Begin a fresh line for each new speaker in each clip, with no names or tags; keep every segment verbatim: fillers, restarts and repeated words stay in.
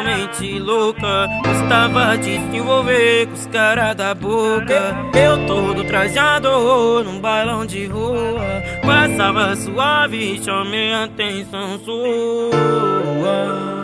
totalmente louca. Gostava de se envolver com os caras da boca. Eu todo trajado num bailão de rua. Passava suave, chamei a atenção sua.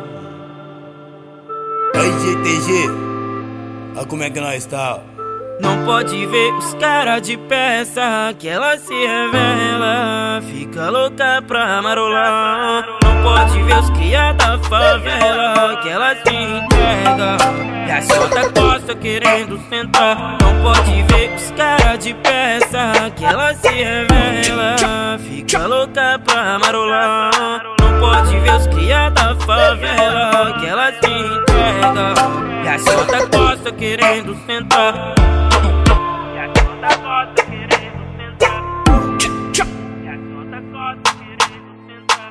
Aí G T G, olha como é que nós tá.
Não pode ver os cara de peça, que ela se revela, fica louca pra marolar. Não pode ver os cria da favela, que ela se entrega e a chota costa querendo sentar. Não pode ver os cara de peça, que ela se revela, fica louca pra marolar. Não pode ver os cria da favela, que ela se entrega e a chota costa querendo sentar. E a chota costa querendo sentar. E a chota costa querendo sentar.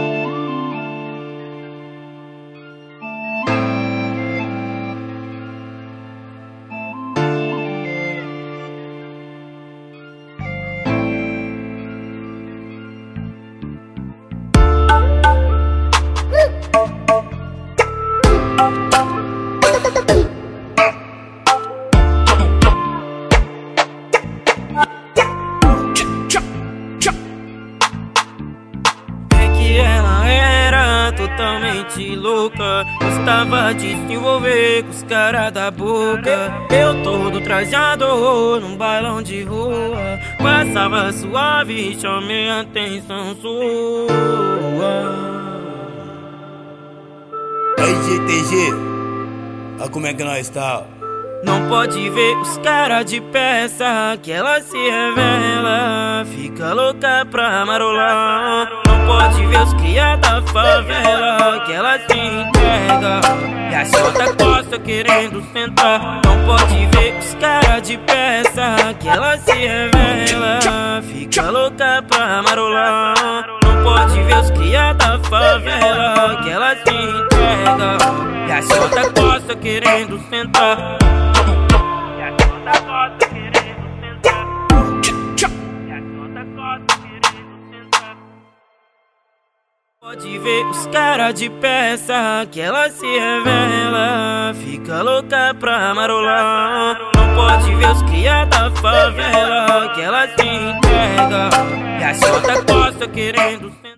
Ela era totalmente louca, gostava de se envolver com os caras da boca. Eu todo trajado num bailão de rua, passava suave, chamei a atenção sua.
Aí G T G, olha como é que nós tá.
Não pode ver os cara de peça, que ela se revela, fica louca pra marolar. Não pode ver os cria da favela, que ela se entrega e a chota costa querendo sentar. Não pode ver os cara de peça, que ela se revela, fica louca pra marolar. Não pode ver os cria da favela, que ela se entrega e a chota costa querendo sentar. E a chota costa querendo sentar. E a chota costa querendo sentar. Pode ver os cara de peça, que ela se revela, fica louca pra marolar. Não pode ver os cria da favela, que ela se entrega e a chota costa querendo sentar.